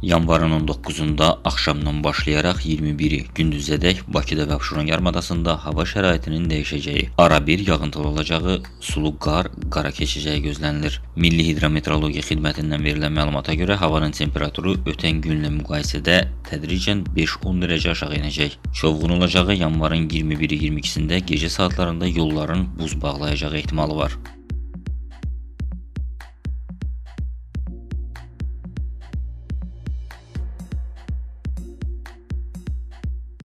Yanvarın 19-da axşamdan başlayaraq 21-i gündüzədək Bakıda və Abşeron yarımadasında hava şəraitinin dəyişəcəyi, ara bir yağıntılı olacağı, sulu qara keçəcəyi gözlənilir. Milli Hidrometeorologiya Xidmətindən verilən məlumata görə havanın temperaturu ötən günlə müqayisədə tədricən 5-10 dərəcə aşağı enəcək. Çovğun olacağı, yanvarın 21-22-sində gecə saatlarında yolların buz bağlayacağı ehtimalı var.